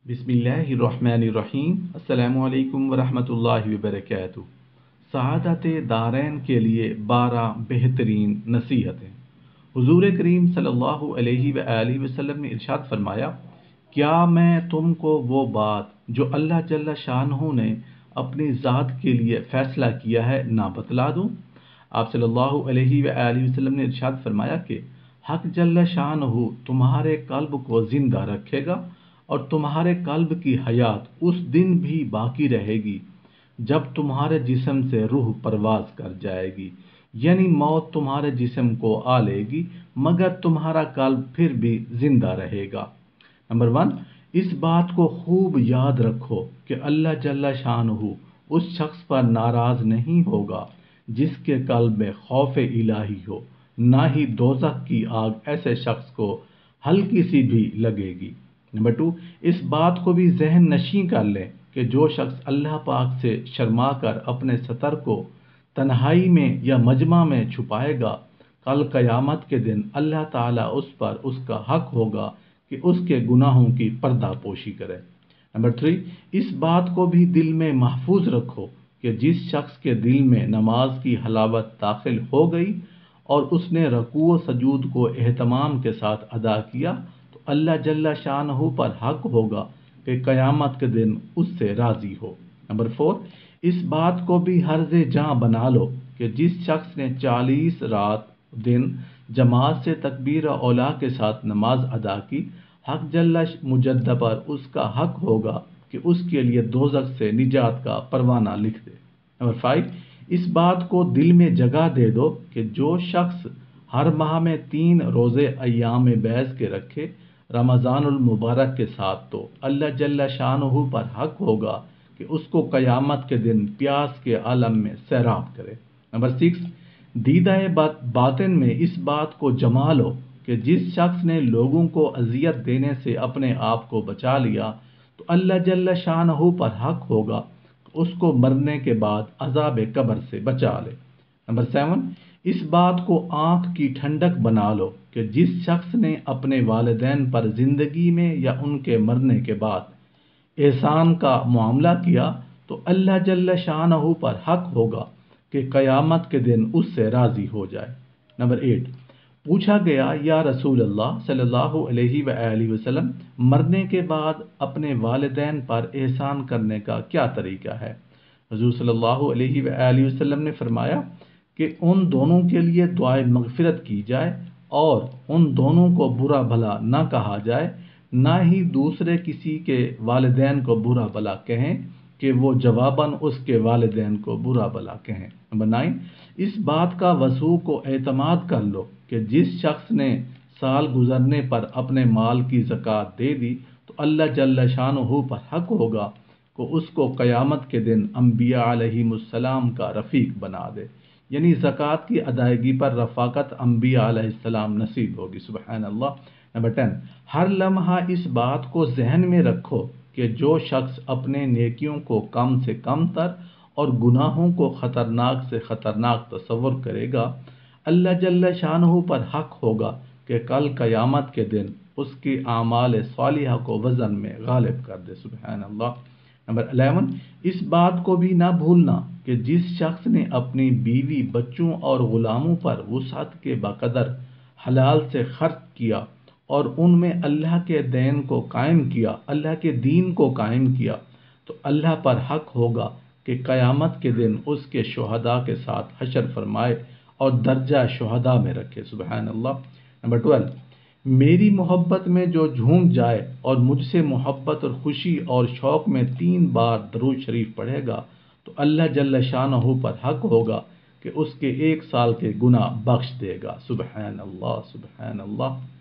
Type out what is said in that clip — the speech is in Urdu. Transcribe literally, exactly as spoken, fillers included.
بسم اللہ الرحمن الرحیم۔ السلام علیکم ورحمۃ اللہ وبرکاتہ۔ سعادت دارین کے لیے بارہ بہترین نصیحتیں۔ حضور کریم صلی اللہ علیہ وآلہ وسلم نے ارشاد فرمایا، کیا میں تم کو وہ بات جو اللہ جل شانہ نے اپنی ذات کے لیے فیصلہ کیا ہے نہ بتلا دوں؟ آپ صلی اللہ علیہ وآلہ وسلم نے ارشاد فرمایا کہ حق جل شانہ تمہارے قلب کو زندہ رکھے گا اور تمہارے قلب کی حیات اس دن بھی باقی رہے گی جب تمہارے جسم سے روح پرواز کر جائے گی، یعنی موت تمہارے جسم کو آ لے گی مگر تمہارا قلب پھر بھی زندہ رہے گا۔ نمبر ون، اس بات کو خوب یاد رکھو کہ اللہ جل شانہ اس شخص پر ناراض نہیں ہوگا جس کے قلب میں خوف الہی ہو، نہ ہی دوزخ کی آگ ایسے شخص کو ہلکی سی بھی لگے گی۔ نمبر ٹو، اس بات کو بھی ذہن نشین کر لیں کہ جو شخص اللہ پاک سے شرما کر اپنے ستر کو تنہائی میں یا مجمع میں چھپائے گا، کل قیامت کے دن اللہ تعالیٰ اس پر اس کا حق ہوگا کہ اس کے گناہوں کی پردہ پوشی کرے۔ نمبر تھری، اس بات کو بھی دل میں محفوظ رکھو کہ جس شخص کے دل میں نماز کی حلاوت داخل ہو گئی اور اس نے رکوع و سجود کو اہتمام کے ساتھ ادا کیا تو اللہ جل شانہ پر حق ہوگا کہ قیامت کے دن اس سے راضی ہو۔ نمبر فور، اس بات کو بھی حرز جاں بنا لو کہ جس شخص نے چالیس رات دن جماعت سے تکبیر اولا کے ساتھ نماز ادا کی، حق جل مجد پر اس کا حق ہوگا کہ اس کے لیے دوزخ سے نجات کا پروانہ لکھ دے۔ نمبر فائیو، اس بات کو دل میں جگہ دے دو کہ جو شخص ہر ماہ میں تین روزے ایام بیض کے رکھے رمضان المبارک کے ساتھ تو اللہ جل شانہ پر حق ہوگا کہ اس کو قیامت کے دن پیاس کے عالم میں سیراب کرے۔ نمبر سکس، دیدہ باطن میں اس بات کو جما لو کہ جس شخص نے لوگوں کو اذیت دینے سے اپنے آپ کو بچا لیا تو اللہ جل شانہ پر حق ہوگا کہ اس کو مرنے کے بعد عذاب قبر سے بچا لے۔ نمبر سیون، اس بات کو آنکھ کی ٹھنڈک بنا لو کہ جس شخص نے اپنے والدین پر زندگی میں یا ان کے مرنے کے بعد احسان کا معاملہ کیا تو اللہ جل شانہ پر حق ہوگا کہ قیامت کے دن اس سے راضی ہو جائے۔ نمبر ایٹ، پوچھا گیا یا رسول اللہ صلی اللہ علیہ وآلہ وسلم، مرنے کے بعد اپنے والدین پر احسان کرنے کا کیا طریقہ ہے؟ حضور صلی اللہ علیہ وآلہ وسلم نے فرمایا کہ ان دونوں کے لیے دعائے مغفرت کی جائے اور ان دونوں کو برا بھلا نہ کہا جائے، نہ ہی دوسرے کسی کے والدین کو برا بھلا کہیں کہ وہ جواباً اس کے والدین کو برا بھلا کہیں۔ نمبر نائن، اس بات کا وثوق و اعتماد کر لو کہ جس شخص نے سال گزرنے پر اپنے مال کی زکوٰۃ دے دی تو اللہ جل شانہ پر حق ہوگا کہ اس کو قیامت کے دن انبیاء علیہم السلام کا رفیق بنا دے، یعنی زکوٰۃ کی ادائیگی پر رفاقت انبیاء علیہ السلام نصیب ہوگی۔ سبحان اللہ۔ نمبر ٹین، ہر لمحہ اس بات کو ذہن میں رکھو کہ جو شخص اپنے نیکیوں کو کم سے کم تر اور گناہوں کو خطرناک سے خطرناک تصور کرے گا، اللہ جل شانہ پر حق ہوگا کہ کل قیامت کے دن اس کے اعمال صالحہ کو وزن میں غالب کر دے۔ سبحان اللہ۔ نمبر الیون، اس بات کو بھی نہ بھولنا کہ جس شخص نے اپنی بیوی، بچوں اور غلاموں پر وسعت کے بقدر حلال سے خرچ کیا اور ان میں اللہ کے دین کو قائم کیا، اللہ کے دین کو قائم کیا تو اللہ پر حق ہوگا کہ قیامت کے دن اس کے شہداء کے ساتھ حشر فرمائے اور درجہ شہداء میں رکھے۔ سبحان اللہ۔ نمبر ٹویلو، میری محبت میں جو جھوم جائے اور مجھ سے محبت اور خوشی اور شوق میں تین بار درود شریف پڑھے گا تو اللہ جل شانہ پر حق ہوگا کہ اس کے ایک سال کے گناہ بخش دے گا۔ سبحان اللہ، سبحان اللہ۔